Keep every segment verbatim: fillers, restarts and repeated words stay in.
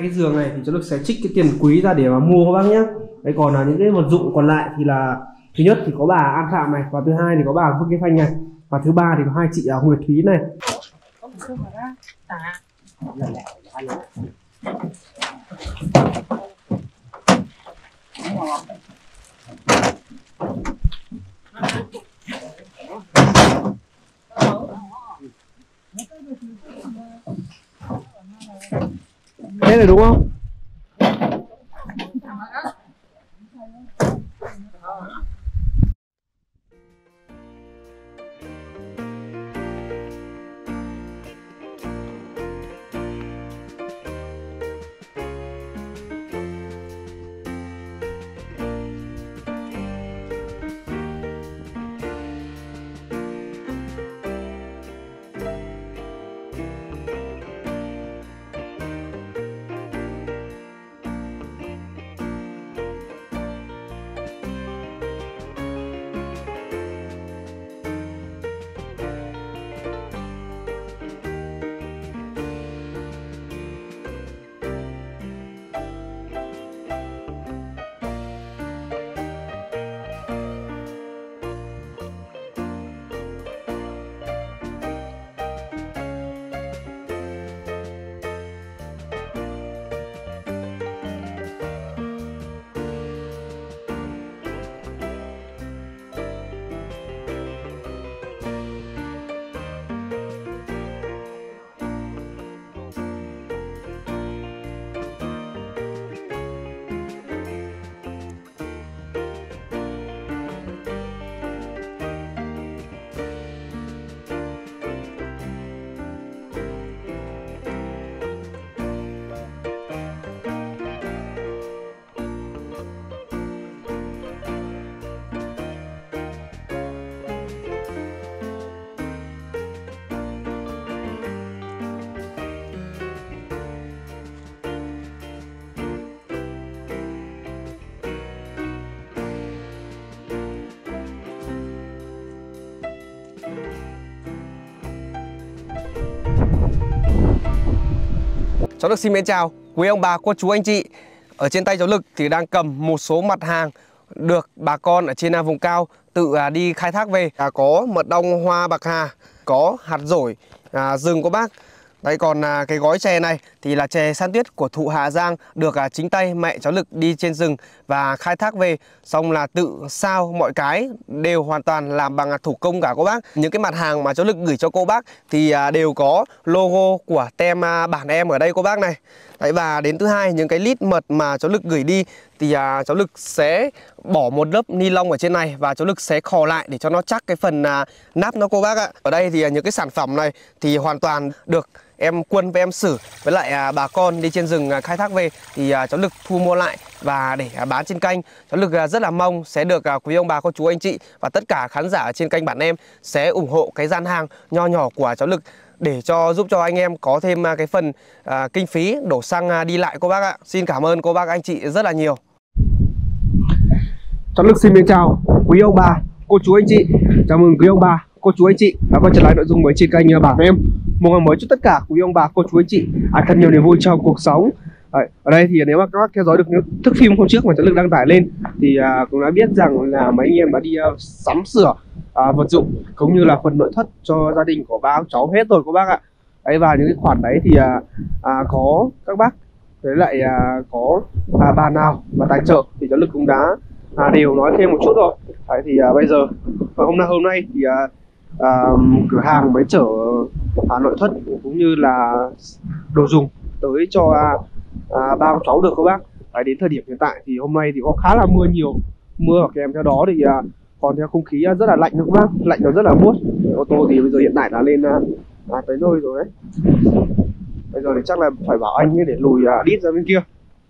cái giường này thì cháu Lực sẽ trích cái tiền quý ra để mà mua các bác nhé. Đấy, còn là những cái vật dụng còn lại thì là thứ nhất thì có bà An Phạm này, và thứ hai thì có bà Phương Kim Phanh này, và thứ ba thì có hai chị Nguyệt Thúy này. Đây là đúng không? Cháu Lực xin mến chào quý ông bà, cô chú, anh chị. Ở trên tay cháu Lực thì đang cầm một số mặt hàng được bà con ở trên vùng cao tự đi khai thác về. À, có mật ong hoa bạc hà, có hạt dổi à, rừng của bác. Đấy, còn à, cái gói chè này thì là chè san tuyết của thụ Hà Giang, được à, chính tay mẹ cháu Lực đi trên rừng và khai thác về, xong là tự sao mọi cái đều hoàn toàn làm bằng à, thủ công cả cô bác. Những cái mặt hàng mà cháu Lực gửi cho cô bác thì à, đều có logo của tem à, bản em ở đây cô bác này. Đấy, và đến thứ hai, những cái lít mật mà cháu Lực gửi đi thì à, cháu Lực sẽ bỏ một lớp ni lông ở trên này và cháu Lực sẽ khò lại để cho nó chắc cái phần à, nắp nó cô bác ạ. Ở đây thì à, những cái sản phẩm này thì hoàn toàn được em Quân với em Sử với lại à, bà con đi trên rừng à, khai thác về thì à, cháu Lực thu mua lại và để à, bán trên kênh. Cháu Lực à, rất là mong sẽ được à, quý ông bà, cô chú, anh chị và tất cả khán giả ở trên kênh bản em sẽ ủng hộ cái gian hàng nho nhỏ của cháu Lực để cho giúp cho anh em có thêm à, cái phần à, kinh phí đổ xăng à, đi lại cô bác ạ. Xin cảm ơn cô bác, anh chị rất là nhiều. Cháu Lực xin mến chào quý ông bà, cô chú, anh chị. Chào mừng quý ông bà, cô chú, anh chị đã quay trở lại nội dung mới trên kênh bản em. Một ngày mới chúc tất cả quý ông bà, cô chú, anh chị à, thật nhiều niềm vui trong cuộc sống. Đấy, ở đây thì nếu mà các bác theo dõi được những thước phim hôm trước mà cháu Lực đăng tải lên thì à, cũng đã biết rằng là mấy anh em đã đi uh, sắm sửa à, vật dụng cũng như là phần nội thất cho gia đình của ba ông cháu hết rồi cô bác ạ. Đấy, và những cái khoản đấy thì à, à, có các bác với lại à, có à, bà nào mà tài trợ thì cháu Lực cũng đã à, đều nói thêm một chút rồi. Đấy, thì à, bây giờ hôm nay hôm nay thì à, à, cửa hàng mới chở à, nội thất cũng như là đồ dùng tới cho à, à, ba ông cháu được các bác. Đấy, đến thời điểm hiện tại thì hôm nay thì có khá là mưa nhiều, mưa và kèm theo đó thì à, còn theo không khí à, rất là lạnh nữa các bác, lạnh nó rất là buốt. Ô tô thì bây giờ hiện tại đã lên à, à, tới nơi rồi đấy. Bây giờ thì chắc là phải bảo anh ấy để lùi à, đít ra bên kia.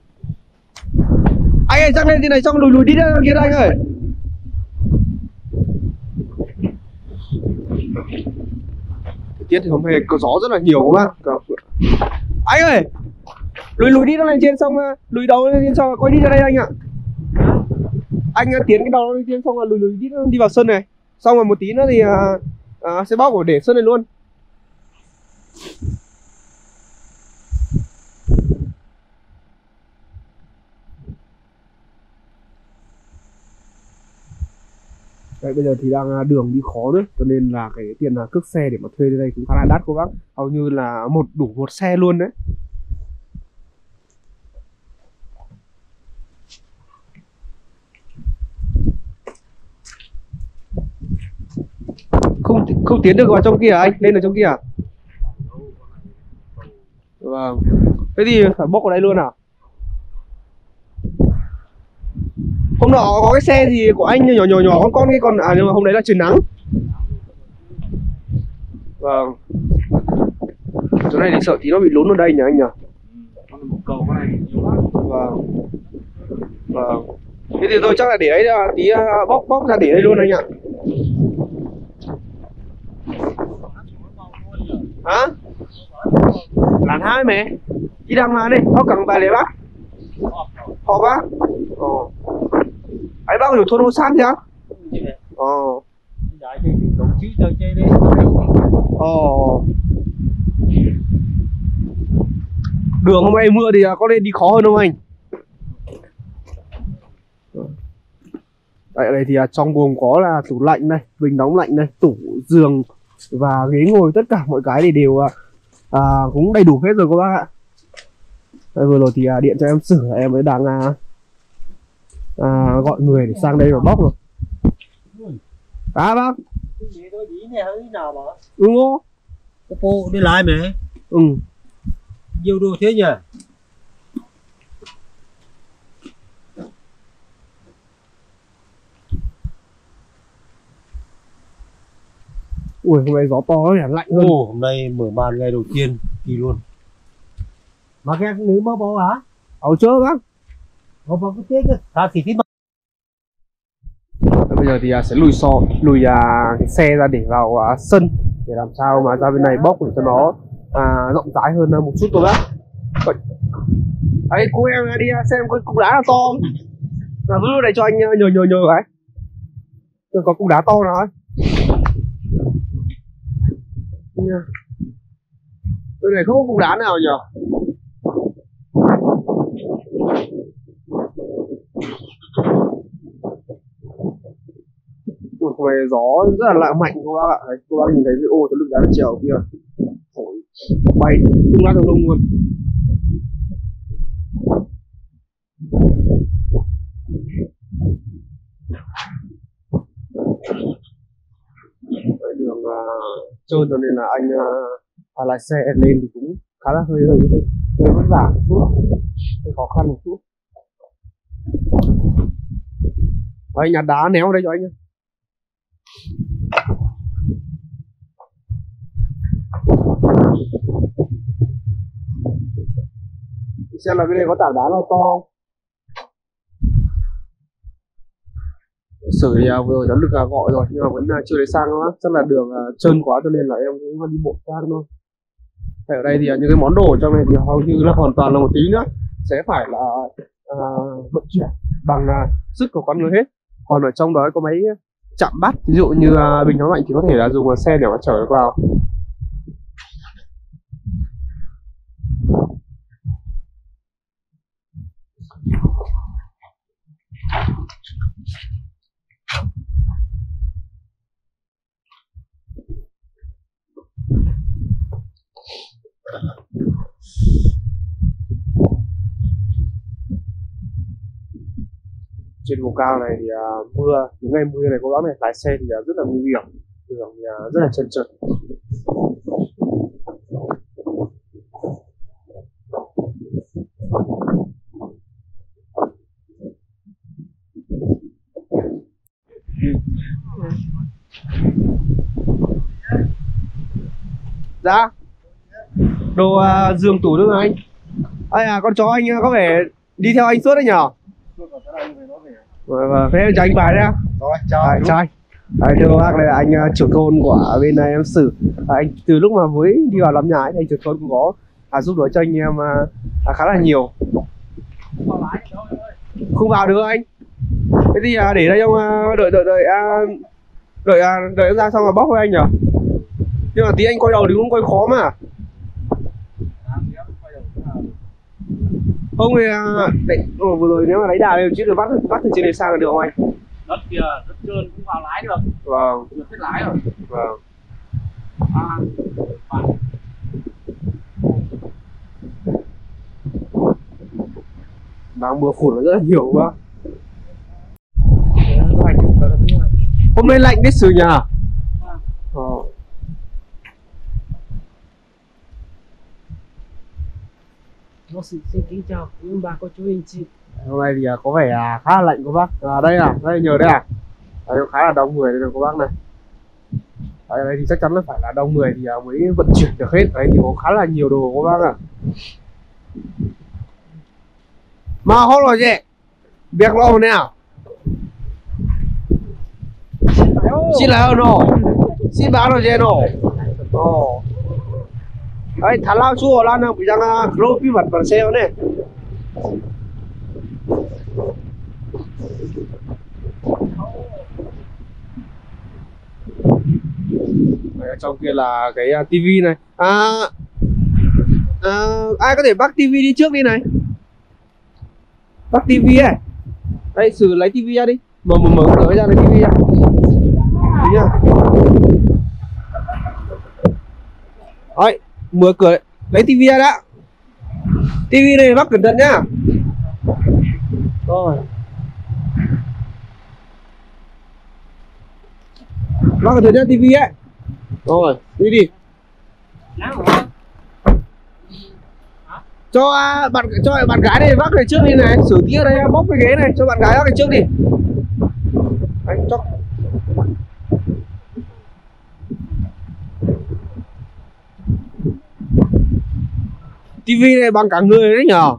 Anh ơi, chắc lên trên này xong lùi lùi đít ra bên kia anh ơi. Thời tiết thì hôm nay có gió rất là nhiều các bác. Anh ơi, lùi lùi đít nó lên trên xong lùi đầu lên trên xong quay đi ra đây anh ạ. Anh tiến cái đầu lên trên xong là lùi lùi đít đi vào sân này. Xong rồi một tí nữa thì à, à, sẽ bóc để sân này luôn. Đấy, bây giờ thì đang đường đi khó nữa, cho nên là cái tiền là cước xe để mà thuê đến đây cũng khá là đắt cô bác, hầu như là một đủ một xe luôn đấy. Không không tiến được vào trong kia à anh? Lên ở trong kia à? Vâng. Thế thì phải bốc vào đây luôn à? Hôm nọ có cái xe gì của anh nhỏ nhỏ nhỏ con con cái con à, nhưng mà hôm đấy là trời nắng. Vâng. Chỗ này thì sợ tí nó bị lún ở đây nhỉ anh nhỉ? Một cầu cái này nhiều lắm. Vâng. Vâng. Thế thì tôi chắc là để đấy tí bóc bóc ra để đây luôn anh ạ. Hả? Làn hai mẹ. Đi đằng nào đi, có cần bài lấy bác. Họ bác. Ồ. Ấy bácอยู่thôn Ô San chứ? Ồ. Dạ chứ đồng chí chơi chơi đi. Ồ. Đường hôm nay mưa thì có nên đi khó hơn không anh? Đây, ở đây thì trong gồm có là tủ lạnh này, bình nóng lạnh này, tủ, giường và ghế ngồi, tất cả mọi cái thì đều à, cũng đầy đủ hết rồi các bác ạ. Đây, vừa rồi thì à, điện cho em sửa, em mới đang à, à, gọi người để sang đây và bóc rồi. À bác. Ừ ngô. Cô đi lại mẹ. Ừ. Nhiều đồ thế nhỉ? Ui, hôm nay gió to nó lạnh hơn. Ồ, hôm nay mở màn ngày đầu tiên kỳ luôn. Mà cái nữ mơ bò hả? Áo chớ bác. Bò bò cái tiếc ta thì thích mà. Bây giờ thì sẽ lùi xò, lùi à, cái xe ra để vào à, sân để làm sao mà ra bên này bóc để cho nó à, rộng rãi hơn một chút thôi bác. Đấy, cô em đi xem cái cục đá là to không? Là lúc này cho anh nhờ nhờ nhờ cái. Rồi có cục đá to nào ấy. Đây này không có cục đá nào nhỉ? Ui, hôm nay gió rất là lạ mạnh các bác ạ. Đấy, các bác nhìn thấy cái ô cái lực đá trèo kia thổi bay tung ra tầng lông luôn. Đấy, đường uh, trơn cho nên là anh uh, lái xe lên thì cũng khá là hơi hơi hơi, hơi vất vả một chút, hơi khó khăn một chút. Đấy, nhà đá néo đây cho anh nhé. Xem là bên này có tảng đá nào to không? Sử thì uh, vừa rồi cháu được uh, gọi rồi nhưng mà vẫn uh, chưa lấy sang nữa. Chắc là đường uh, trơn quá cho nên là em cũng đi bộ sang thôi. Ở đây thì uh, những cái món đồ trong này thì hầu như là hoàn toàn là một tí nữa sẽ phải là uh, vận chuyển bằng uh, sức của con người hết. Còn ở trong đó có mấy chạm bắt, ví dụ như uh, bình nóng lạnh thì có thể là dùng uh, xe để mà chở vào. Trên vùng cao này thì uh, mưa, những ngày mưa này có bác này lái xe thì uh, rất là nguy hiểm, đường thì uh, rất là trơn trượt. Dạ. Đồ uh, giường tủ nữa anh. Ai à, con chó anh uh, có vẻ đi theo anh suốt đấy nhở? Vâng, vâng, thế em chào anh bài nhá. Rồi, chào anh. Chào anh. Đấy, thưa các bác, đây là anh uh, trưởng thôn của bên này em Sử. À, anh từ lúc mà mới đi vào làm nhà thì anh trưởng thôn cũng có à, giúp đỡ cho anh em uh, à, khá là nhiều. Không vào được anh. Thế thì uh, để đây ông uh, đợi đợi đợi uh, đợi uh, đợi em ra xong rồi bóc với anh nhở. Nhưng mà tí anh quay đầu thì cũng quay khó mà. Không thì uh, đấy, vừa rồi nếu mà lấy đà lên chứ được bắt bắt từ trên này sang là được không anh? Đất kìa rất trơn cũng vào lái được. Vâng. Được hết lái rồi. Vâng. À, bạn. Đang mưa phùn nó rất là nhiều quá. Hôm nay lạnh đấy Sử nhỉ? Ờ. Nó xin, xin kính chào quý ông bà cô chú anh chị. Hôm nay thì có vẻ à, khá là lạnh cô bác. À, đây à, đây nhờ đây à. Đây khá là đông người đây rồi cô bác này. Ở đây thì chắc chắn là phải là đông người thì mới vận chuyển được hết. Đấy thì có khá là nhiều đồ cô bác ạ. Mà hôm rồi chị. Việc lo nào? Xin lỗi nó. Xin báo rồi chị nó. Ồ. Đấy, thả lao chua lan nào bị rằng group bí mật bằng xe này. Đấy, trong kia là cái uh, tivi này. À, à, ai có thể bắt tivi đi trước đi này. Bắt tivi ấy. Đây, Sử lấy tivi ra đi. Mở mở mở cửa ra lấy tivi ra. Đấy nhá. Đấy, mở cửa lấy tivi ra đã. Tivi này bác cẩn thận nhá. Rồi. Bác cẩn thận nhá tivi ấy. Rồi, đi đi. Cho uh, bạn cho bạn gái này vác này trước đi này, Sử tí ở đây bóc cái ghế này cho bạn gái vác này trước đi. Đấy, cho. Tivi này bằng cả người đấy nhờ.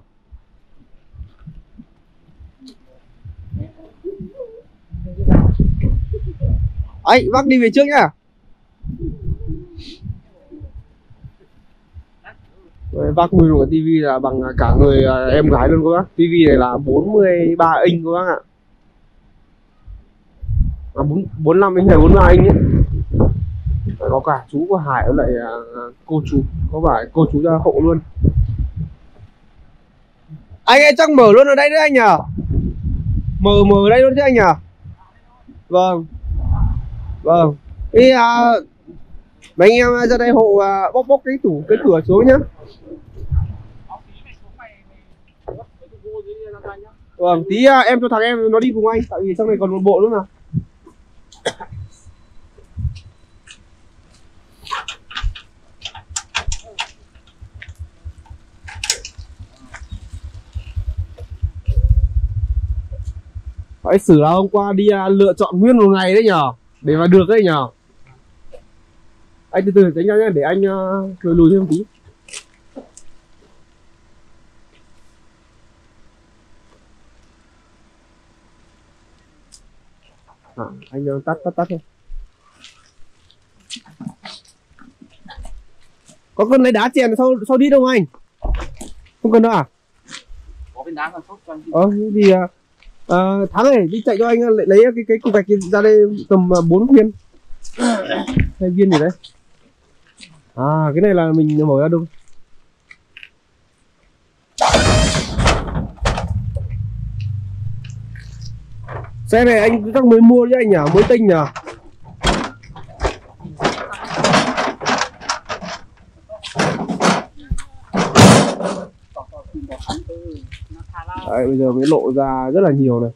Ấy, bác đi về trước nhá. Bác mua một tivi là bằng cả người em gái luôn cô bác. Tivi này là bốn mươi ba inch cô bác ạ. À, bốn mươi lăm inch hay bốn mươi ba inch ấy. Có cả chú của Hải với lại uh, cô chú, có phải cô chú ra hộ luôn. Anh ơi chắc mở luôn ở đây đấy anh nhỉ? Mở mở ở đây luôn chứ anh nhỉ? Vâng. Vâng. Ý à, mấy anh em ra đây hộ à, bóc bóc cái tủ cái cửa xuống nhá. Vâng, tí à, em cho thằng em nó đi cùng anh, tại vì trong này còn một bộ nữa mà. Phải Sử là hôm qua đi à, lựa chọn nguyên một ngày đấy nhở, để mà được đấy nhở. Anh từ từ tránh ra nhé, để anh uh, lùi lùi thêm một tí. À, anh uh, tắt tắt tắt thôi. Có cần lấy đá chèn sau sau đi đâu anh? Không cần đâu à? Có viên đá còn sốt cho anh. Ờ thì uh, uh, Thắng này đi chạy cho anh lấy, lấy cái cái cục gạch ra đây tầm uh, bốn viên. Hai viên gì đấy. À cái này là mình mở ra đâu. Xe này anh chắc mới mua chứ anh nhỉ, mới tinh nhỉ. Đấy, bây giờ mới lộ ra rất là nhiều này.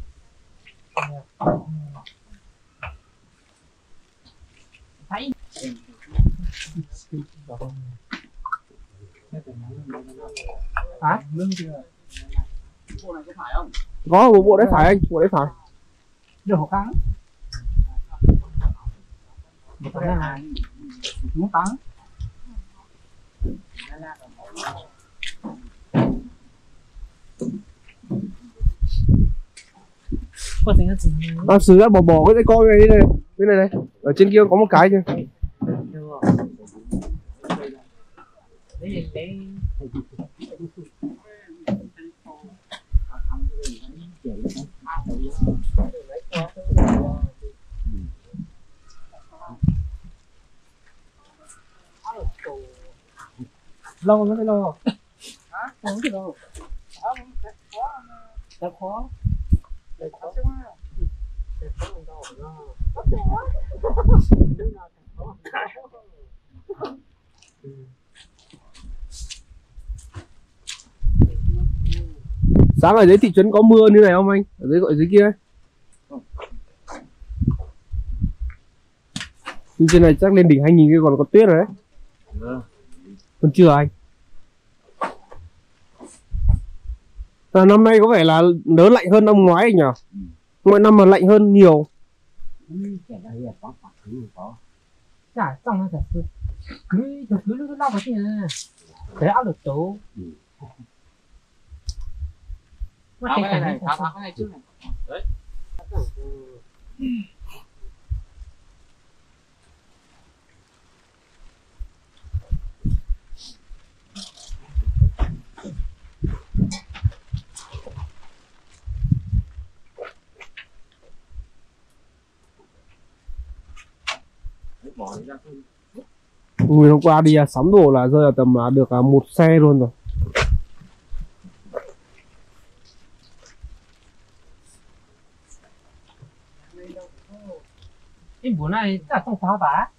Hả? Bộ này có phải không? Có một bộ đấy phải anh, bộ đấy phải. Được hộp kháng. Một cái là muốn tán. À, Sử ra bỏ bỏ cái dây con này đi này, bên này này, ở trên kia có một cái chứ. Lâu nó mới lâu. Hả? Không biết đâu. Đã khó. Đã khó. Sáng ở dưới thị trấn có mưa như này không anh? Ở dưới gọi dưới kia ấy. Nhưng trên này chắc lên đỉnh hai nghìn kia còn có tuyết rồi đấy. Ừ. Còn chưa anh? À, năm nay có vẻ là đỡ lạnh hơn năm ngoái anh nhỉ? Ừ. Mọi năm mà lạnh hơn nhiều. Chả trong nó thật sự cứ cứ cứ cứ lau cái gì này để áo được tố. Tháo cái này này, tháo tháo cái này trước này. Đấy. Ui, hôm qua đi à, sắm đồ là rơi vào tầm à, được à, một xe luôn rồi. Cái bữa này chắc không phá bả.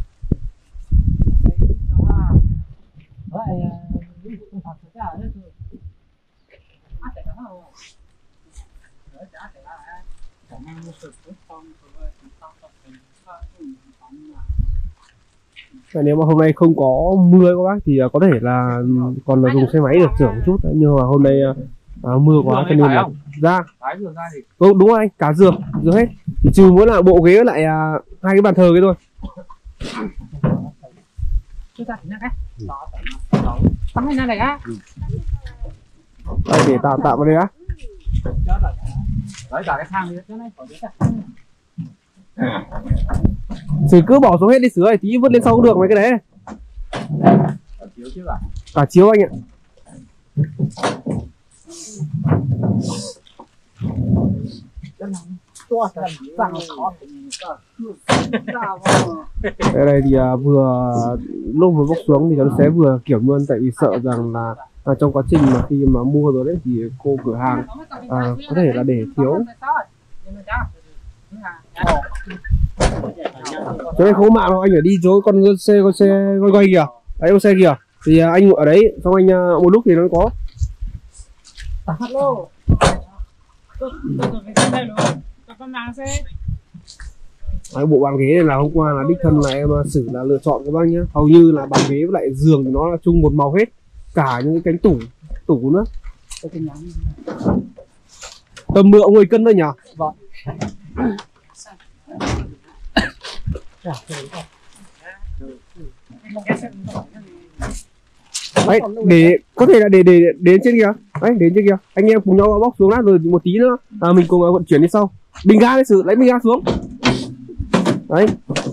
Vậy không phá được cả đấy rồi. Ăn cái đó không? Đấy chả cái là khả năng một sự tốt xong rồi chúng ta tập thành các Và nếu mà hôm nay không có mưa các bác thì à, có thể là còn là dùng xe máy được chở một chút đấy. Nhưng mà hôm nay à, à, mưa quá cho nên là ra. Thái vừa ra thì Ừ, đúng rồi anh, cả giường, giường hết. Chỉ trừ mỗi là bộ ghế lại à, hai cái bàn thờ cái thôi. chúng ta thì cái tắm cái này á. Đây, để tạo tạo vào đây á. đấy cả cái thang đi. Cái này có cái Chỉ cứ bỏ xuống hết đi sửa tí vứt lên sau cũng được mấy cái đấy. Chiếu trước à? Cả chiếu anh ạ. Đây, đây thì à, vừa lúc vừa bốc xuống thì nó sẽ vừa kiểm luôn, tại vì sợ rằng là à, trong quá trình mà khi mà mua rồi đấy thì cô cửa hàng à, có thể là để thiếu. Chỗ này không có mạng đâu, anh phải đi chỗ con xe con xe quay quay kìa, đấy con xe kìa, thì à, anh ở đấy xong anh à, một lúc thì nó có. Hello. Tôi tôi tôi cái đây rồi. Tôi có mang xe. Đấy, bộ bàn ghế này là hôm qua là đích thân là em xử là lựa chọn các bác nhé, hầu như là bàn ghế với lại giường thì nó là chung một màu hết, cả những cái cánh tủ tủ nữa. Tầm mười mười cân thôi nhỉ? Vâng. Đấy, để có thể là để để đến trên kìa, đấy đến trên kìa, anh em cùng nhau bóc xuống lát rồi một tí nữa à, mình cùng vận chuyển đi sau. Bình ga đấy, sự lấy bình ga xuống. Đấy.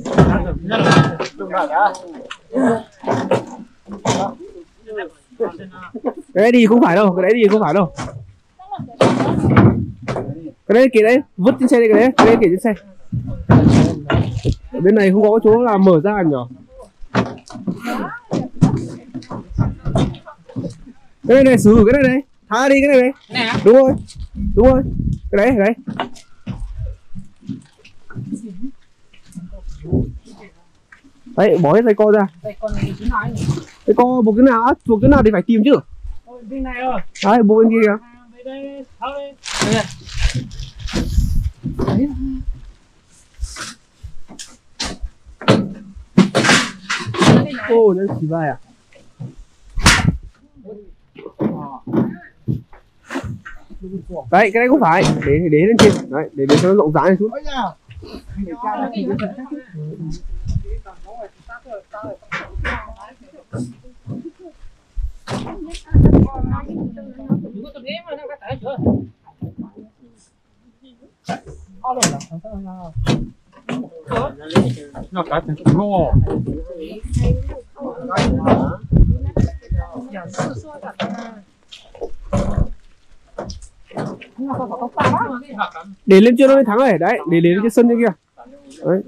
Cái đấy đi không phải đâu, cái đấy đi không phải đâu. Cái đấy kệ đấy, vứt trên xe đây, cái đấy, cái đấy kệ trên xe. Ở bên này không có chỗ là mở ra nhỉ? Cái này này, xử cái này này, thả đi cái này này. Này đúng rồi, đúng rồi, cái đấy, cái đấy. Đấy, bỏ hết dây co ra. Đây con này chứ nói. Dây co buộc cái nào á, buộc cái nào thì phải tìm chứ. Ôi, bên này rồi. Đấy, buộc bên kia kìa. Đây đây, tháo đi. Đây. Đấy. Ô, nó chỉ vai à? Đấy, cái này cũng phải, để để lên trên, đấy, để để cho nó rộng rãi một chút. Nó cả thành ngô. Để lên trên nó mới thắng này, đấy, để đến cái sân như kia. Đấy.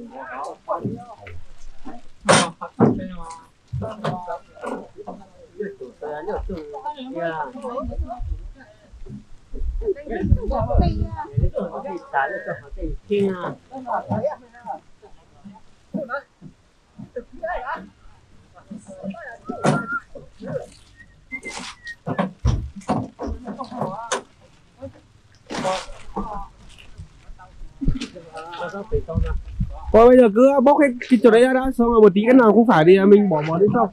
Thôi bây giờ cứ bóc cái, cái chỗ đấy ra đã, xong rồi một tí cái nào không phải thì mình bỏ vào đến sau.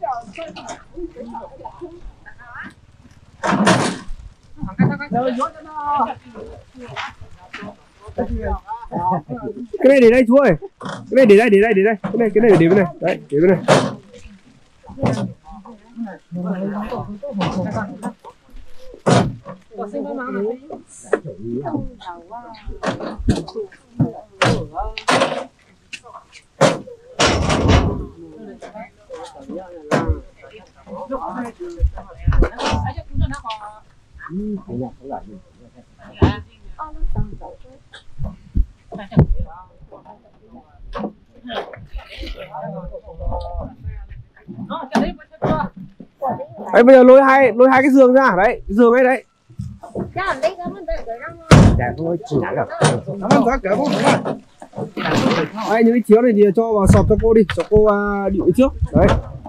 Cái này để đây chú ơi, cái này để đây, để đây, để đây, cái này, cái này để bên này, đấy, để bên này. Đấy bây giờ lôi hai lôi hai cái giường ra đấy, giường ấy đấy. Đây những cái chiếu này thì cho vào sọp cho cô đi, cho cô uh, điệu trước đấy.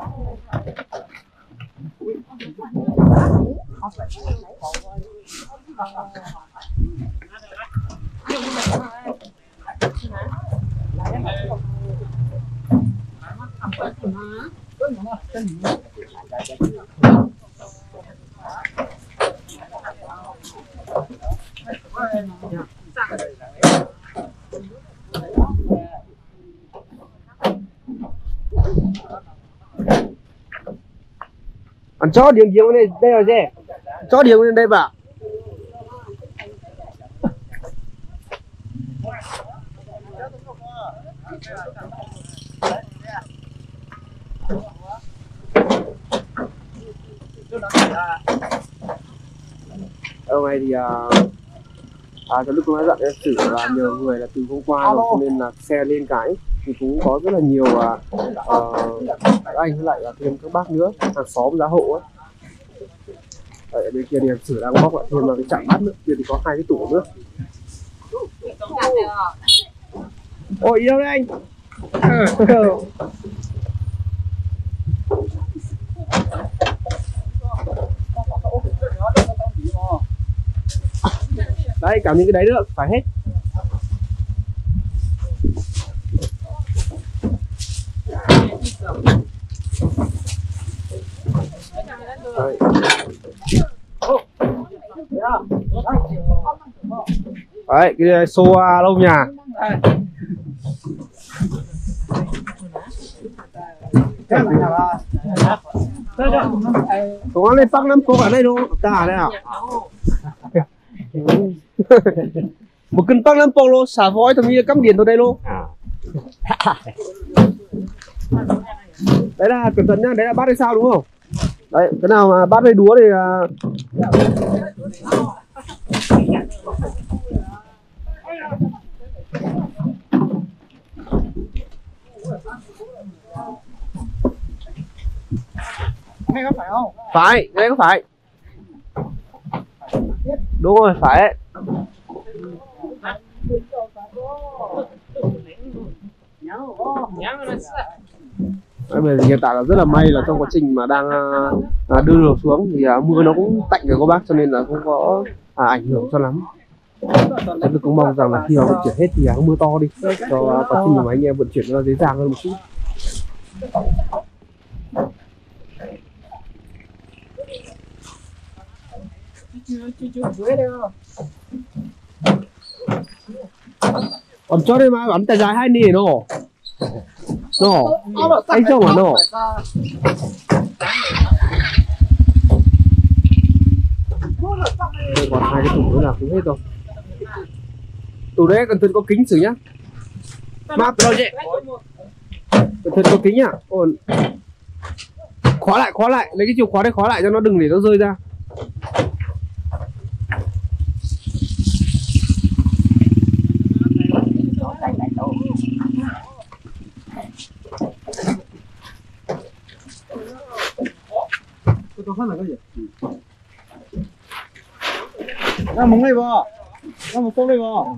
Anh cho điểm giếng này đây là gì? Cho điểm lên đây bà. Ở này thì à, à cho lúc tôi đã dặn em xử là nhờ người là từ hôm qua rồi, cho nên là xe lên cái thì cũng có rất là nhiều à, à, các anh với lại là thêm các bác nữa, hàng xóm giá hộ ấy. Ở bên kia thì em xử đang bóc lại thêm là cái chạm bát nữa, kia thì có hai cái tủ nữa. Ôi yêu đấy anh. Đây cả những cái đấy nữa phải hết. Đấy. Đấy, cái này xô uh, lâu nhà. Có lên phăng lắm, có ở đây đâu, ta đây à? Một cân tăng lắm polo xả vói thằng như cắm điện vào đây luôn. Đấy là cẩn thận nhá, đấy là bát hay sao đúng không? Đấy, cái nào mà bát hay đúa thì Cái có phải không? phải, cái đấy có phải. Đúng rồi, phải. Đấy, bây giờ hiện tại là rất là may là trong quá trình mà đang à, đưa được xuống thì à, mưa nó cũng tạnh rồi các bác, cho nên là không có à, ảnh hưởng cho lắm. Tôi cũng mong rằng là khi mà vận chuyển hết thì à, mưa to đi cho quá trình mà anh em vận chuyển nó dễ dàng hơn một chút. Còn cho đây mà bắn tay dài hai nỉ nó nó anh cho mà nó còn hai cái tủ nữa là cũng hết rồi. Tủ đấy cẩn thận có kính xử nhá, map rồi chị, cẩn thận có kính nhá. Ổn, khóa lại khóa lại, lấy cái chìa khóa đấy khóa lại cho nó đừng để nó rơi ra. Ra móng này vào. Ra một tông này vào.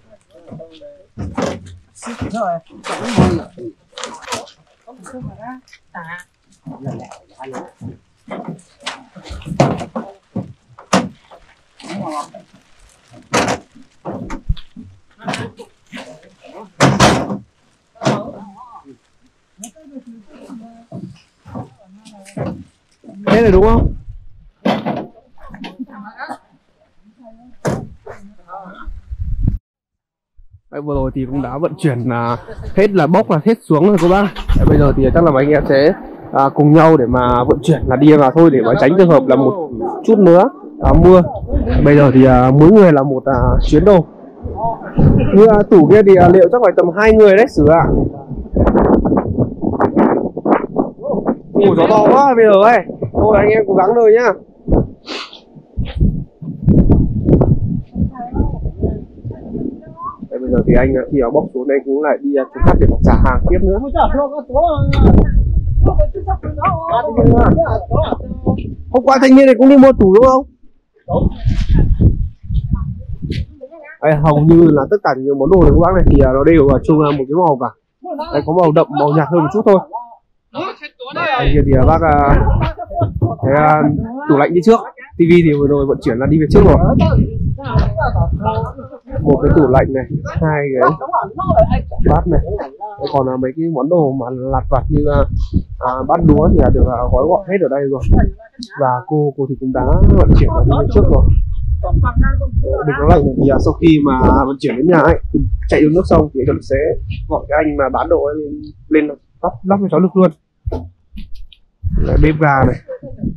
Thế này đúng không? Đấy, vừa rồi thì cũng đã vận chuyển là hết là bốc là hết xuống rồi các bác. Đấy, bây giờ thì chắc là mấy anh em sẽ à, cùng nhau để mà vận chuyển là đi vào thôi, để mà tránh trường hợp là một chút nữa à, mưa. Bây giờ thì à, mỗi người là một à, chuyến đồ. Như à, tủ kia thì à, liệu chắc phải tầm hai người đấy sửa ạ. Ủa gió to quá bây giờ ấy. Thôi anh em cố gắng thôi nhá. Đây, bây giờ thì anh khi nó bốc xuống đây cũng lại đi chỗ khác để mà trả hàng tiếp nữa. Hôm qua thanh niên này cũng đi mua tủ đúng không? Đây, hầu như là tất cả những món đồ của các bác này thì nó đều ở chung một cái màu cả. Đây, có màu đậm, màu nhạt hơn một chút thôi. Anh kia thì bác cái tủ lạnh đi trước, tivi thì vừa rồi vận chuyển là đi về trước rồi. Một cái tủ lạnh này, hai cái bát này. Đây, còn là mấy cái món đồ mà lặt vặt như à, bát đũa thì là được gói gọn hết ở đây rồi. Và cô cô thì cũng đã vận chuyển đi về trước rồi. Đừng có lạnh này thì sau khi mà vận chuyển đến nhà ấy thì chạy được nước xong thì anh sẽ gọi cái anh mà bán đồ ấy lên lên lắp lắp cho cháu nước luôn. Đấy, bếp ga này.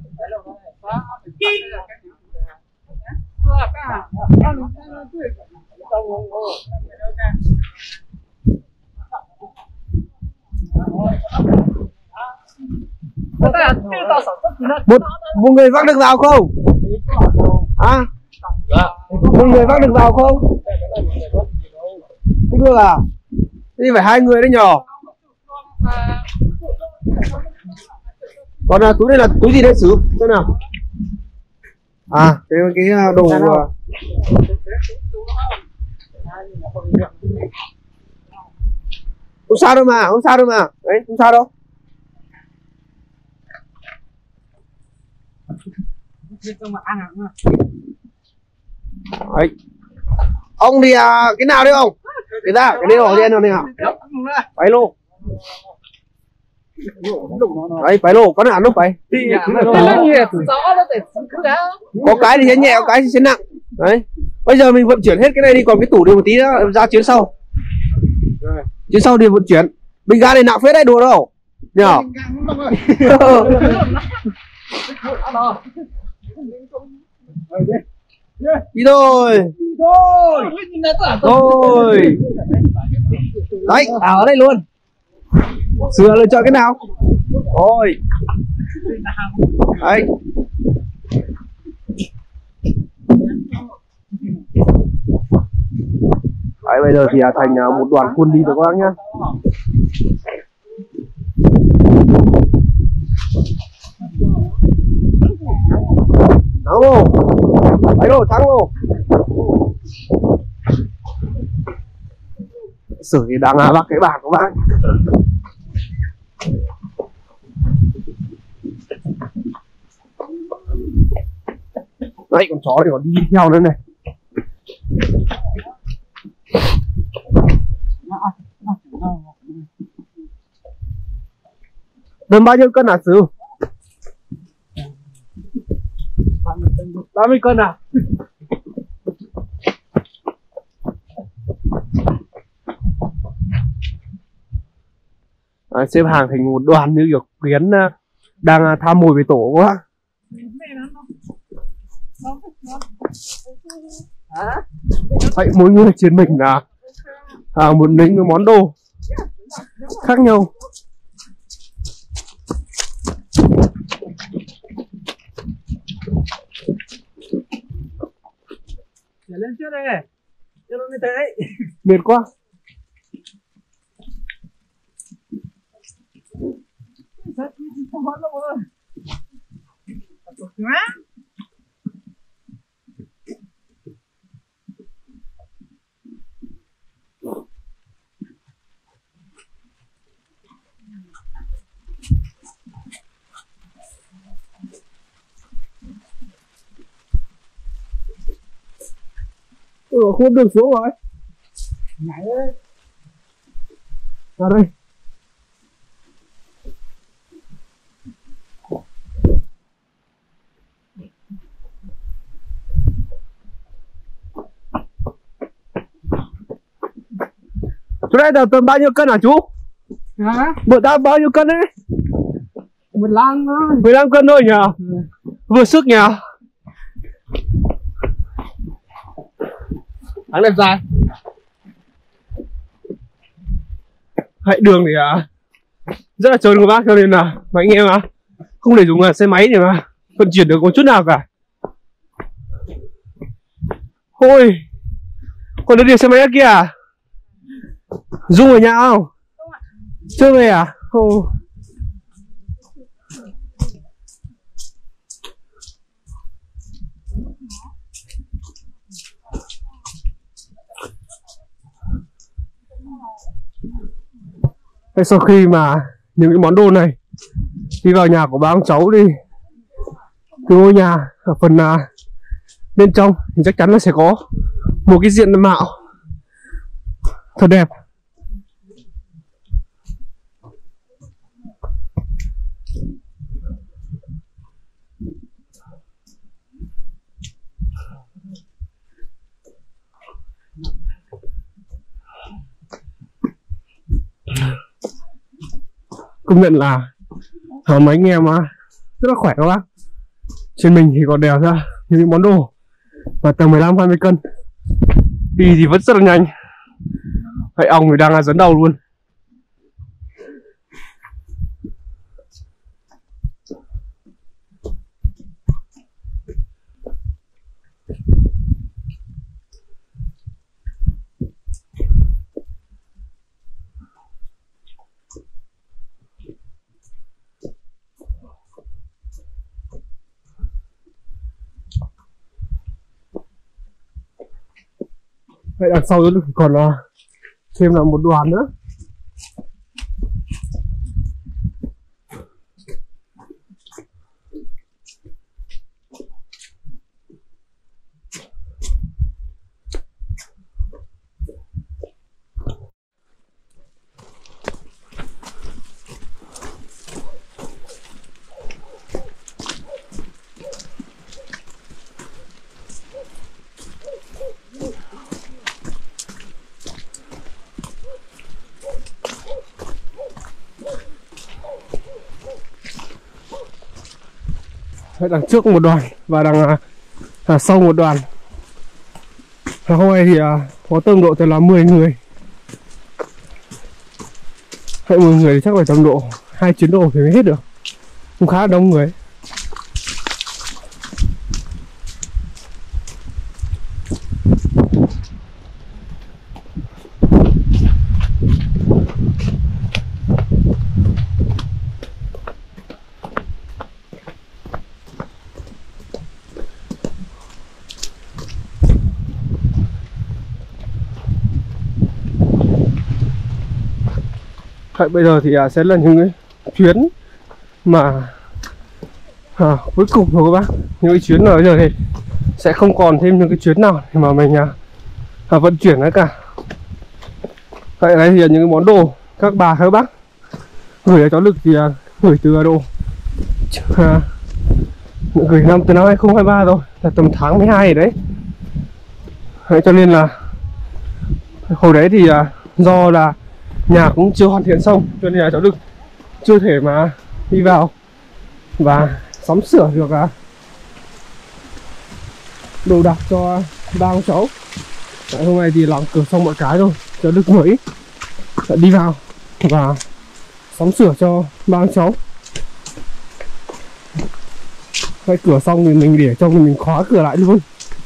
Một một người vác được vào không? À? Một người vác được vào không? Không được à? Thế thì phải hai người đấy nhờ. Còn à, túi đây là túi gì đấy sử xem nào. À cái cái đồ không sao đâu mà, không sao đâu mà. Đấy, không sao đâu. Đấy. Ông thì à, cái nào đấy ông? Cái ra, cái đấy đỏ đen nào này hả? Phải lô. Đấy, phải lô, có nào lúc phải. Có cái thì sẽ nhẹ, có cái thì sẽ nặng. Đấy. Bây giờ mình vận chuyển hết cái này đi, còn cái tủ đi một tí nữa ra chuyến sau. Chuyến sau thì vận chuyển. Bình ga này nặng phết đấy, đùa đâu. Nhờ. Đi thôi. Thôi. Đấy, ở đây luôn. Sửa lựa chọn cái nào? Thôi. Đấy. Đấy, bây giờ thì thành một đoàn quân đi rồi các bác nhá. Thắng lô. Đấy rồi, thắng lô. Sử thì đang bắt cái bảng các bạn. Đấy, con chó thì còn đi theo nữa này. Đâm bao nhiêu cân hả Sử? tám mươi cân à? À, xếp hàng thành một đoàn như kiểu Kiến đang tham mồi về tổ quá. Vậy mỗi người trên mình là à, một lính với món đồ khác nhau. Để lên trước đây, cho nó như thế. Mệt quá. Ừ, không đường xuống rồi. Nhảy đấy. Ra đây. Chú đây tầm bao nhiêu cân hả chú? Hả? Bữa ta bao nhiêu cân đấy? mười lăm thôi. mười lăm cân thôi nhờ. Ừ. Vừa sức nhờ. Thắng đẹp dài. Hãy đường thì à, rất là trơn của bác, cho nên là mấy anh em à, không để dùng xe máy để mà vận chuyển được một chút nào cả. Ôi, còn đứa xe máy kia à? Dung ở nhà không? Chưa về à? Ồ. Thế sau khi mà những cái món đồ này đi vào nhà của ba ông cháu đi, từ ngôi nhà ở phần uh, bên trong thì chắc chắn là sẽ có một cái diện mạo thật đẹp. Công nhận là à, mấy anh em á rất là khỏe các bác. Trên mình thì còn đèo ra những món đồ và tầm mười lăm hai mươi cân. Đi thì vẫn rất là nhanh. Vậy ong thì đang dẫn đầu luôn. Vậy đằng sau còn uh, thêm là một đoàn nữa. Đằng trước một đoàn và đằng à, sau một đoàn. Hôm nay thì à, có tương độ tới là mười người. Vậy mười người thì chắc phải tầm độ hai chuyến đồ thì mới hết được. Cũng khá là đông người. Vậy bây giờ thì à, sẽ là những cái chuyến mà à, cuối cùng rồi các bác. Những cái chuyến nào bây giờ thì sẽ không còn thêm những cái chuyến nào để mà mình à, à, vận chuyển nữa cả. Vậy đấy thì là những cái món đồ các bà các bác gửi cho cháu Lực thì à, gửi từ độ à, gửi năm từ năm hai không hai ba rồi, là tầm tháng mười hai rồi đấy. Vậy cho nên là hồi đấy thì à, do là nhà cũng chưa hoàn thiện xong cho nên là cháu Lực chưa thể mà đi vào và sắm sửa được à, đồ đạc cho ba ông cháu. Tại hôm nay thì làm cửa xong mọi cái rồi, cháu Lực mới đi vào và sắm sửa cho ba ông cháu. Cái cửa xong thì mình để trong thì mình khóa cửa lại luôn.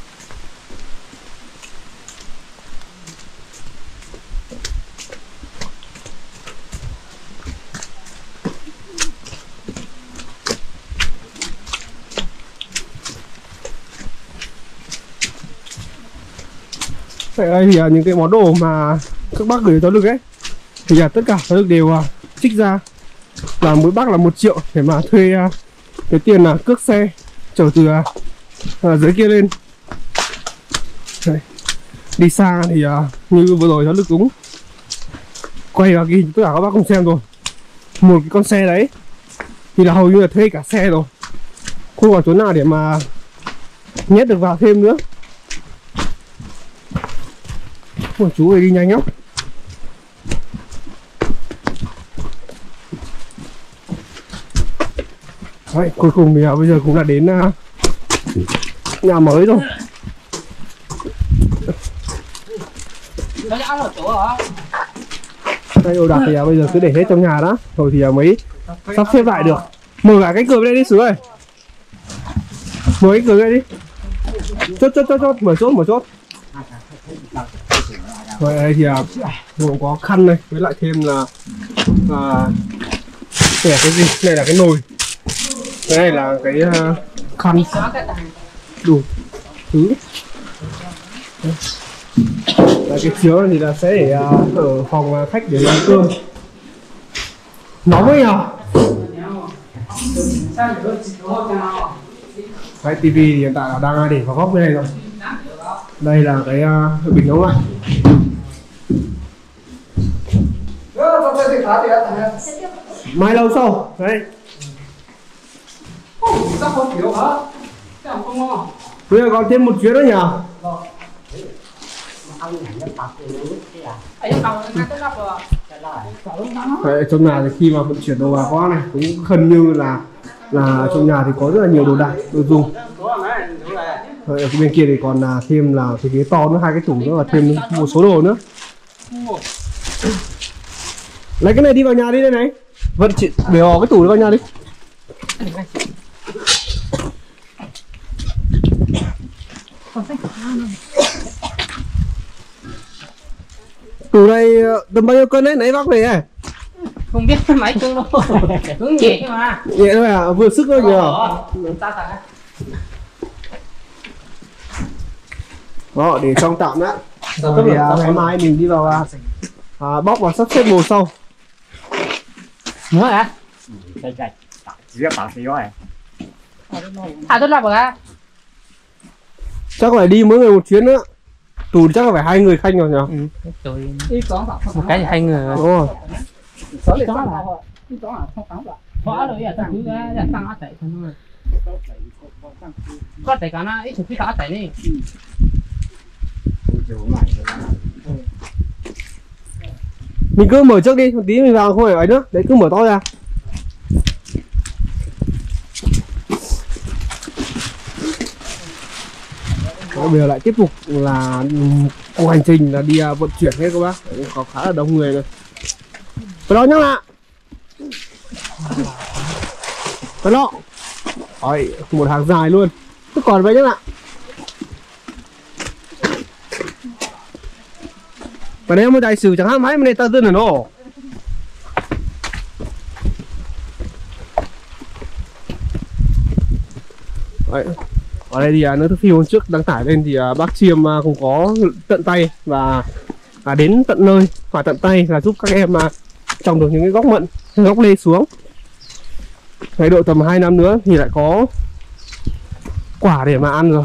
Đây thì là những cái món đồ mà các bác gửi cho Lực ấy, thì là tất cả các Lực đều uh, trích ra là mỗi bác là một triệu để mà thuê uh, cái tiền là uh, cước xe chở từ uh, uh, dưới kia lên. Đây. đi xa thì uh, như vừa rồi cháu Lực cũng quay vào ghi tất cả các bác cùng xem rồi. Một cái con xe đấy thì là hầu như là thuê cả xe rồi, không còn chỗ nào để mà nhét được vào thêm nữa. Ôi, chú ấy đi nhanh lắm. Đấy, cuối cùng thì uh, bây giờ cũng đã đến uh, nhà mới rồi. Nó đã ở chỗ hả? Đây đồ đạc thì uh, bây giờ cứ để hết trong nhà đó, rồi thì uh, mới sắp xếp lại được. Mở cả cái cửa bên đây đi Sứ ơi. Mở cái cửa đây đi. Chốt chốt chốt chốt, mở chốt mở chốt. Rồi đây thì uh, cũng có khăn này, với lại thêm là uh, đây là cái gì? Đây là cái nồi. Cái này là cái uh, khăn đủ thứ. Và cái chiếu này thì là sẽ để uh, ở phòng khách để ăn cơm. Nóng ấy nhỉ? Cái tivi thì hiện tại là đang để vào góc bên này rồi. Đây là cái uh, bình nóng lạnh. Mai lâu sau đây. Bây giờ còn thêm một chuyến nữa nhỉ? Đấy, trong nhà thì khi mà vận chuyển đồ bà con này cũng gần như là là trong nhà thì có rất là nhiều đồ đạc, đồ dùng. Đấy, ở bên kia thì còn là thêm là cái ghế to nữa, hai cái tủ nữa và thêm một số đồ nữa. Lấy cái này đi vào nhà đi đây này. Vận chuyển để hò cái tủ vào nhà đi. Tủ này tầm bao nhiêu cân đấy, nãy bác về à? Không biết mấy cân đâu. Cứng nhẹ mà. Nhẹ thôi à, vừa sức thôi nhờ. Đó, để trong tạm đã. Rồi thì à, ngày mai mình đi vào à, à, bóc và sắp xếp màu sau. Nữa hả? Đây đây. Chỉ bảo gì rồi. À tôi làm rồi. Chắc phải đi mỗi người một chuyến nữa. Tù chắc là phải hai người khanh rồi nhỉ? Ừ, một cái thì hai người. Đúng rồi. Đó là khó rồi à, thằng cứ là tăng áp tẩy thôi. Có tẩy cả nó ít chút cái áp tẩy đi. Mình cứ mở trước đi, một tí mình vào không phải ấy nữa. Đấy, cứ mở to ra. Đó, bây giờ lại tiếp tục là cuộc hành trình là đi uh, vận chuyển hết các bác. Đấy, có khá là đông người rồi. Phải lo nhắc lại. Phải lo. Rồi, một hàng dài luôn. Cứ còn vậy nhắc lại. Và nếu mà đại sử chẳng hạn mấy mà này ta dân ở nó. Đấy. Ở đây thì uh, nước thức phi hôm trước đăng tải lên thì uh, bác Chiêm uh, cũng có tận tay và uh, đến tận nơi và tận tay là giúp các em uh, trồng được những cái gốc mận, gốc lê xuống. Đấy, độ tầm hai năm nữa thì lại có quả để mà ăn rồi.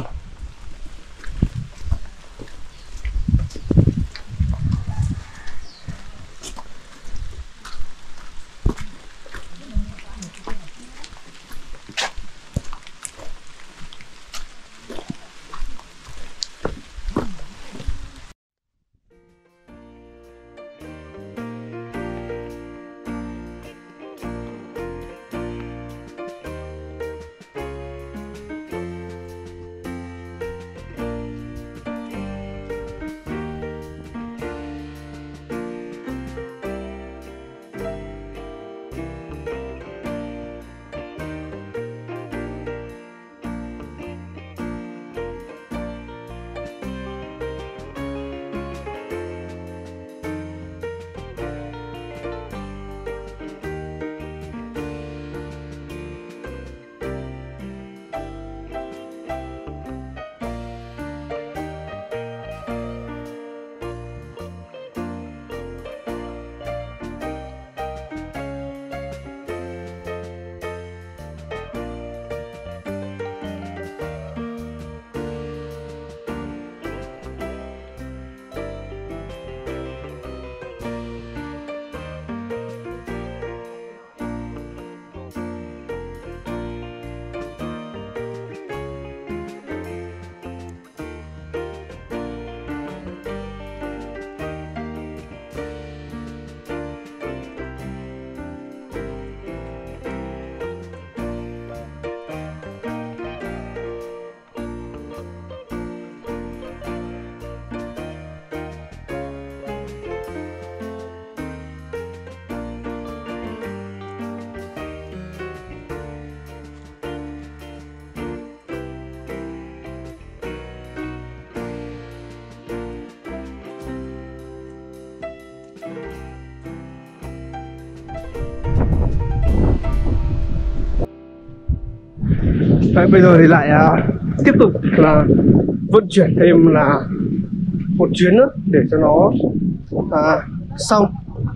Đấy, bây giờ thì lại uh, tiếp tục là vận chuyển thêm là một chuyến nữa để cho nó uh, xong.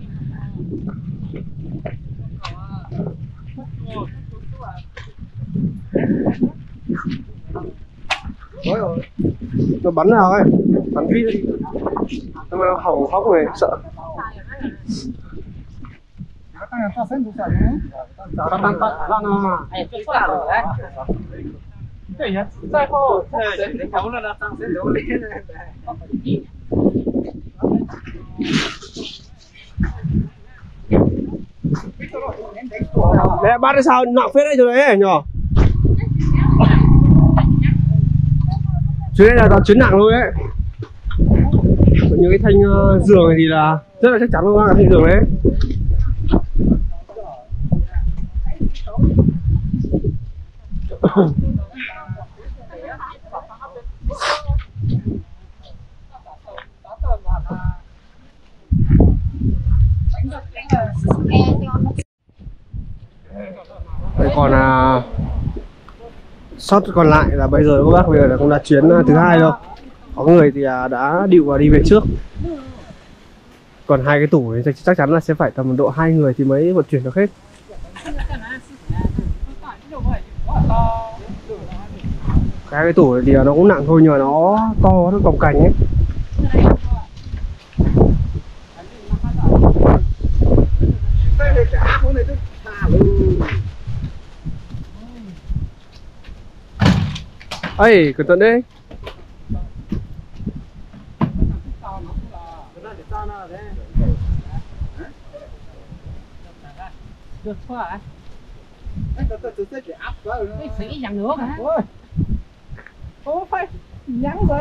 Ôi rồi. Nó bắn nào ấy, bắn vít đi. Nhưng mà nó hỏng hóc rồi, sợ. Đấy, bắt được sao nặng phết đấy chỗ đấy nhỏ. Chuyến này là toàn chuyến nặng thôi ấy. Những cái thanh uh, giường này thì là rất là chắc chắn luôn các thanh giường đấy. Vậy còn à, shot còn lại là bây giờ các bác, bây giờ là cũng là chuyến thứ hai rồi. Có người thì à, đã điệu và đi về trước. Còn hai cái tủ thì chắc chắn là sẽ phải tầm độ hai người thì mới vận chuyển được hết. Cái cái tủ thì nó cũng nặng thôi nhưng mà nó to, nó cồng cành ấy. Ê, cẩn thận đấy. Được quá à? Cái sĩ dằn nước hả? Ủa phải dằn rồi.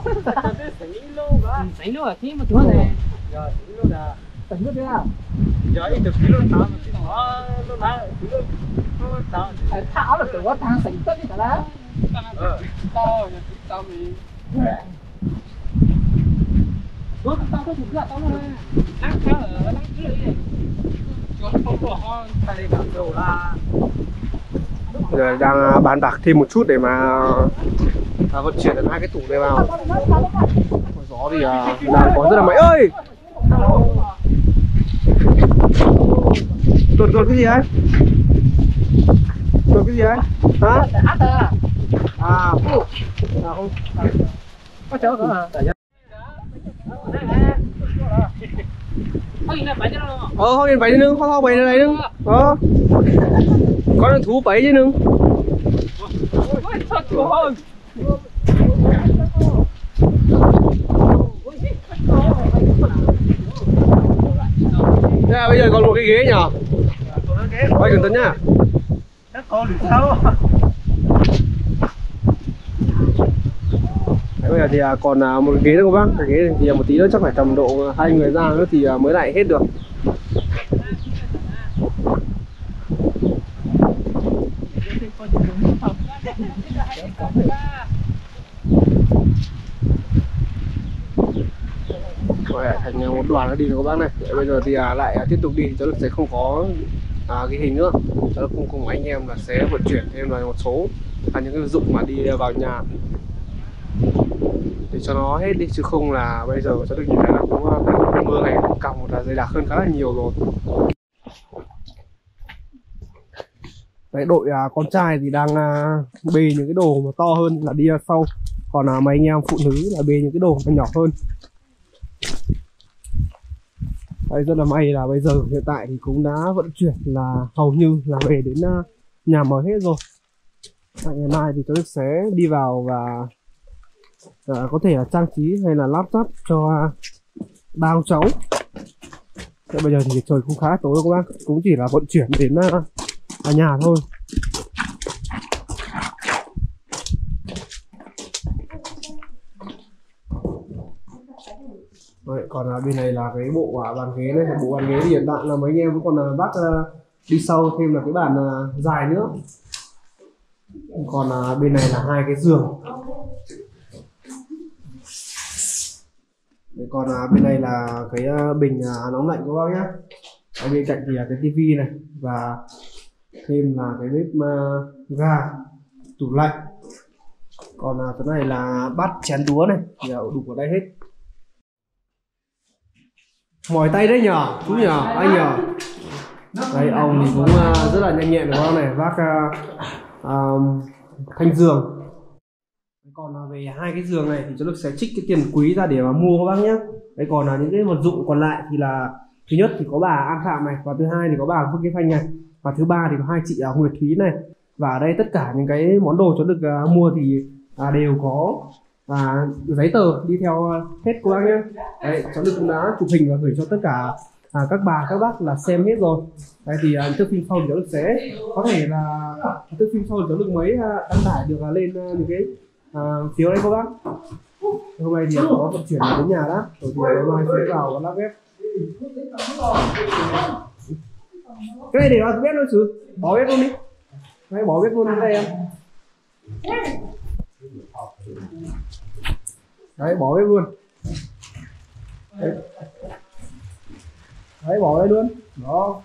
Sĩ luôn à, thiếu một chỗ này. Rồi, sĩ luôn à. Tỉnh nước chưa? Rồi, ít được sĩ luôn tao mà sĩ nó nó nó sĩ luôn. Tao tháo được tụi thằng sĩ tới đi cả lá. Ờ. Tao tao mình. Ủa tao có chụp ra tao rồi. Ăn tao ở ăn trước đi. Giờ đang bàn bạc thêm một chút để mà à, vận chuyển được hai cái tủ này vào. Gió thì à, đang có rất là mạnh. Ơi, tuột tuột cái gì ấy? Tuột cái gì ấy? Hả? À, à không. Có chỗ nữa hả? Ờ, không nhìn bấy chứ nưng, không không bấy này nưng. Ờ. Có con thú bấy chứ nưng. Thế là bây giờ còn một cái ghế nhỉ? Quay cẩn thận nhá. Bây giờ thì còn một cái ghế nữa các bác. Cái ghế thì một tí nữa chắc phải tầm độ hai người ra nữa thì mới lại hết được. Rồi, thành một đoàn nó đi rồi các bác này. Bây giờ thì lại tiếp tục đi, cháu Lực sẽ không có à, cái hình nữa. Cháu Lực cùng cùng anh em là sẽ vận chuyển thêm là một số à, những cái dụng mà đi vào nhà để cho nó hết đi, chứ không là bây giờ cháu Lực nhìn thấy là cũng mưa này còng một là dày đặc hơn khá là nhiều rồi. Đấy, đội à, con trai thì đang à, bê những cái đồ mà to hơn là đi sau, còn à, mấy anh em phụ nữ là bê những cái đồ mà nhỏ hơn. Đấy, rất là may là bây giờ hiện tại thì cũng đã vận chuyển là hầu như là về đến uh, nhà mới hết rồi. Ngày mai thì cháu Đức sẽ đi vào và uh, có thể là trang trí hay là lắp ráp cho uh, ba ông cháu. Thế bây giờ thì trời cũng khá tối rồi các bác, cũng chỉ là vận chuyển đến uh, nhà thôi. Đấy, còn à, bên này là cái bộ à, bàn ghế này, bộ bàn ghế thì hiện tại là mấy anh em vẫn còn à, bắt à, đi sau thêm là cái bàn à, dài nữa. Còn à, bên này là hai cái giường. Đấy, còn à, bên này là cái à, bình à, nóng lạnh các bác nhé. Ở bên cạnh thì là cái tivi này và thêm là cái bếp uh, ga, tủ lạnh. Còn à, cái này là bát chén đũa này, thì đủ ở đây hết. Mỏi tay đấy nhờ, chú nhờ, anh nhờ. Đây ông thì cũng uh, rất là nhanh nhẹn đúng không này, vác uh, uh, thanh giường. Còn uh, về hai cái giường này thì cháu Lực sẽ trích cái tiền quý ra để mà mua các bác nhé. Đấy, còn là uh, những cái vật dụng còn lại thì là thứ nhất thì có bà An Phạm này, và thứ hai thì có bà Phương Kim Thanh này, và thứ ba thì có hai chị uh, Nguyệt Thúy này. Và ở đây tất cả những cái món đồ cháu Lực uh, mua thì uh, đều có và giấy tờ đi theo uh, hết các bác nhé. Đấy, cháu Lực cũng đã chụp hình và gửi cho tất cả À, các bà các bác là xem hết rồi. Đây thì uh, thước phim sau thì cháu Lực sẽ có thể là thước phim sau thì cháu Lực mới uh, đăng tải được uh, lên uh, những cái uh, phiếu đấy các bác. Hôm nay thì uh, có vận chuyển đến nhà đã, rồi thì ngày mai sẽ vào lắp ghép. Cái này để vào bếp luôn chứ, bỏ bếp luôn đi. Đấy, bỏ bếp luôn đây em. Đấy, bỏ bếp luôn. Đấy. Đấy, bỏ đây luôn. Đó.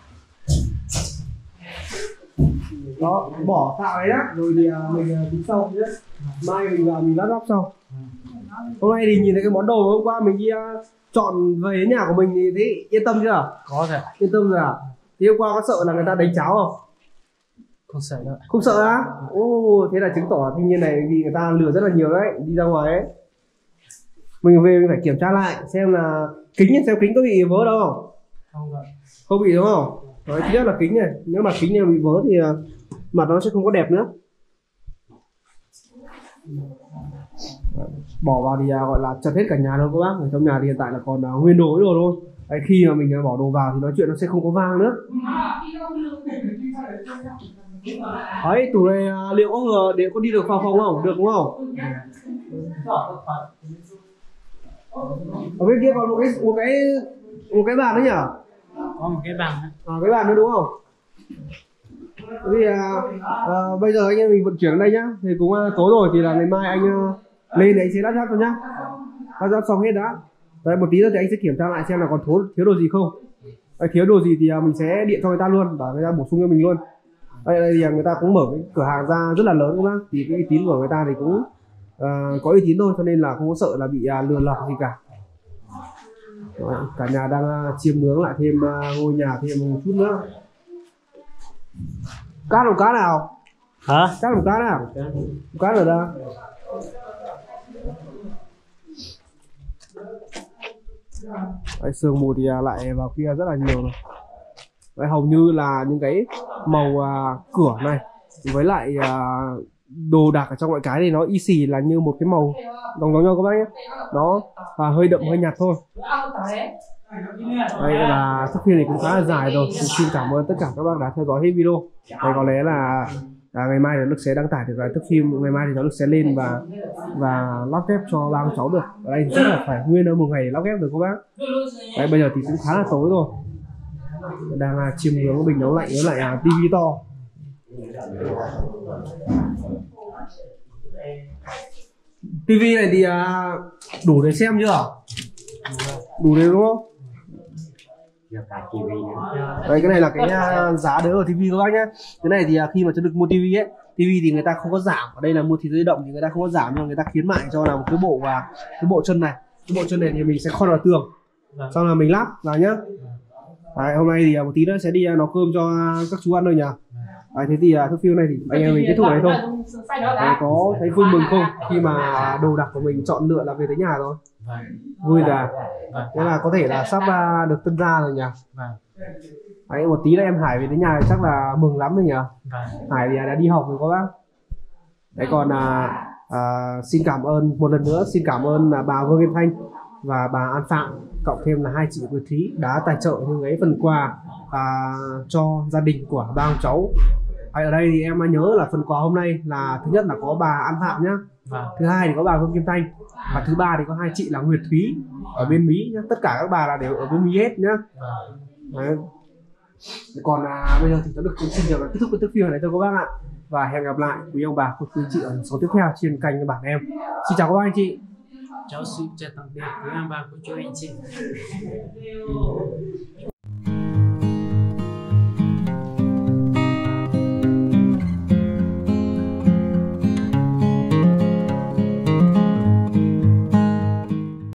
Đó, bỏ tạo đấy á, rồi thì uh, mình uh, tính sau nhé. Mai mình uh, mình lắp ráp sau. Hôm nay thì nhìn thấy cái món đồ hôm qua mình đi uh, chọn về đến nhà của mình thì thấy yên tâm chưa? Có rồi. Yên tâm rồi à? Thì hôm qua có sợ là người ta đánh cháo không? Không sợ đâu. Không sợ á? Ô, thế là chứng tỏ là thanh niên này vì người ta lừa rất là nhiều đấy, đi ra ngoài ấy. Mình về mình phải kiểm tra lại xem là kính, xem kính có bị vỡ đâu không? Không rồi. Không bị đúng không? Đấy, thứ nhất là kính này, nếu mà kính này bị vỡ thì uh, mặt nó sẽ không có đẹp nữa. Đấy, bỏ vào thì uh, gọi là chật hết cả nhà luôn các bác. Ở trong nhà thì hiện tại là còn uh, nguyên đồ đồ thôi. Đấy, khi mà mình uh, bỏ đồ vào thì nói chuyện nó sẽ không có vang nữa. Đấy, tủ này uh, liệu có vừa để có đi được vào phòng không? Được đúng không? Ở bên kia còn một cái một cái một cái bàn nữa nhỉ? Có một cái bàn nữa. À, cái bàn nữa đúng không? Thì à, à, bây giờ anh em mình vận chuyển đến đây nhá. Thì cũng à, tối rồi thì là ngày mai anh à, lên để anh sẽ lắp ráp cho nhá. Lắp ráp xong hết đã. Đấy, một tí nữa thì anh sẽ kiểm tra lại xem là còn thiếu thiếu đồ gì không. Đấy, thiếu đồ gì thì à, mình sẽ điện cho người ta luôn và người ta bổ sung cho mình luôn. Đây, đây thì người ta cũng mở cái cửa hàng ra rất là lớn các bác. Thì cái uy tín của người ta thì cũng à, có uy tín thôi, cho nên là không có sợ là bị à, lừa lọc gì cả. Đó, cả nhà đang uh, chiêm ngưỡng lại thêm uh, ngôi nhà thêm một chút nữa. Cát một cát nào? Hả? Cát một cát nào? Một cát ở đâu? Đấy, sương mù thì uh, lại vào kia rất là nhiều rồi. Đấy, hầu như là những cái màu uh, cửa này với lại uh, đồ đạc ở trong mọi cái thì nó y xì là như một cái màu đồng giống nhau các bác nhé. Nó à, hơi đậm hơi nhạt thôi. Đây là thức phim này cũng khá là dài rồi. Thì xin cảm ơn tất cả các bác đã theo dõi hết video. Đây có lẽ là à, ngày mai thì Lực sẽ đăng tải được thức phim, ngày mai thì cháu Lực sẽ lên và và lắp ghép cho ba cháu được. Ở đây chắc là phải nguyên hơn một ngày lắp ghép được các bác. Đấy, bây giờ thì cũng khá là tối rồi. Đang à, chiêm ngưỡng bình nấu lạnh với lại à, tivi to. Tivi này thì à, đủ để xem chưa? Đủ để đúng không? Đây, cái này là cái uh, giá đỡ ở tivi các bác nhé. Cái này thì uh, khi mà cháu Lực mua tivi ấy, tivi thì người ta không có giảm. Ở đây là mua thì di động thì người ta không có giảm, nhưng mà người ta khuyến mại cho là một cái bộ và cái bộ chân này. Cái bộ chân này thì mình sẽ khoan vào tường, xong là mình lắp vào nhá. Đấy, hôm nay thì uh, một tí nữa sẽ đi uh, nấu cơm cho uh, các chú ăn thôi nhỉ. Đấy, thế thì uh, thức phim này thì anh em mình kết thúc ở đây thôi. Đấy, có thấy vui mừng không khi mà đồ đạc của mình chọn lựa là về tới nhà rồi? Vui là thế là có thể là sắp uh, được tân gia rồi nhỉ. Đấy, một tí nữa em Hải về đến nhà chắc là mừng lắm rồi nhỉ. Hải thì đã đi học rồi các bác. Đấy, còn uh, uh, xin cảm ơn một lần nữa, xin cảm ơn uh, bà Vương Kim Thanh và bà An Phạm, cộng thêm là hai chị Nguyệt Thúy đã tài trợ những cái phần quà à, cho gia đình của ba ông cháu. À, ở đây thì em nhớ là phần quà hôm nay là thứ nhất là có bà An Phạm nhá, thứ hai thì có bà Vương Kim Thanh, và thứ ba thì có hai chị là Nguyệt Thúy ở bên Mỹ nhá. Tất cả các bà là đều ở bên Mỹ hết nhá. Đấy. Còn à, bây giờ thì cháu Lực cũng xin được kết thúc cái thước phim này cho các bác ạ, và hẹn gặp lại quý ông bà cô chú chị ở số tiếp theo trên kênh bản em. Xin chào các bác anh chị. Cháu xin chào tạm biệt quý ông bà cô chú anh chị.